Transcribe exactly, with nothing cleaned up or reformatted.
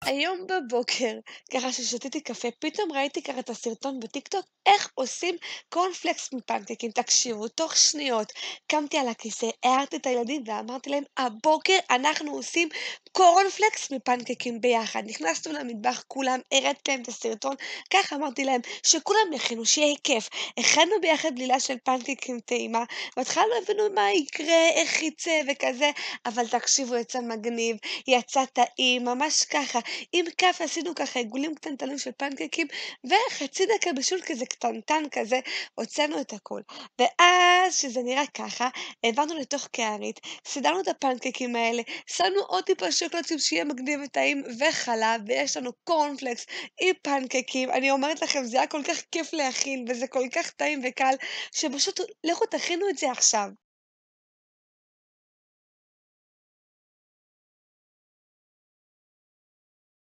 היום בבוקר, ככה ששתיתי קפה, פתאום ראיתי ככה את הסרטון בטיקטוק, איך עושים קורנפלקס מפנקקים. תקשיבו, תוך שניות קמתי על הכיסא, הערתי את הילדים ואמרתי להם, הבוקר אנחנו עושים קורנפלקס מפנקקים ביחד. נכנסנו למטבח כולם, הראיתי להם את הסרטון, ככה אמרתי להם, שכולם יכינו, שיהיה כיף. הכנו ביחד בלילה של פנקקים טעימה, בהתחלה לא הבנו מה יקרה, איך יצא וכזה, אבל תקשיבו, יצא מגניב, יצא טעים, ממש ככה. עם כף עשינו ככה עיגולים קטנטנים של פנקקים, וחצי דקה בישול כזה קטנטן כזה, הוצאנו את הכל. ואז, שזה נראה ככה, העברנו לתוך קערית, סידרנו את הפנקקים האלה, שמנו עוד טיפה שוקולד שיהיה מגניב וטעים, וחלב, ויש לנו קורנפלקס עם פנקקים. אני אומרת לכם, זה היה כל כך כיף להכין, וזה כל כך טעים וקל, שפשוט לכו תכינו את זה עכשיו.